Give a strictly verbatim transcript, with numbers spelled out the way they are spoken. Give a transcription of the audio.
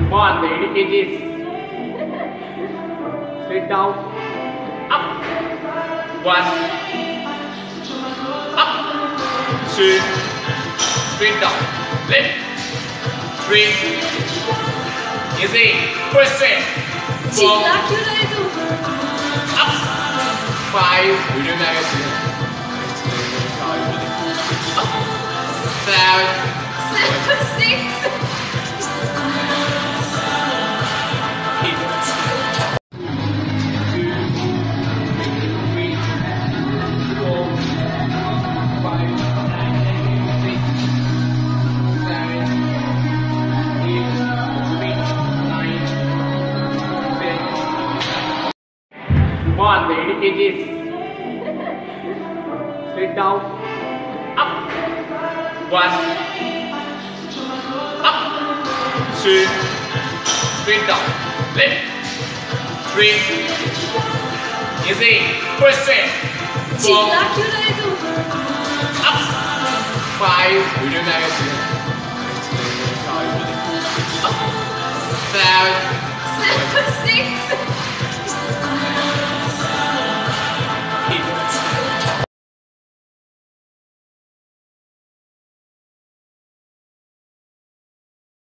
One, the eighty kgs. Straight down. Up. One. Up. Two. Straight down. Lift. Three. Easy. Push it. Four. Up. Five. Seven. Seven, six. One, the eighty kgs. Straight down. Up. One. Up. Two. Straight down. Lift. Three. Easy. Push it. Four. Up. Five. Seven. Seven, six.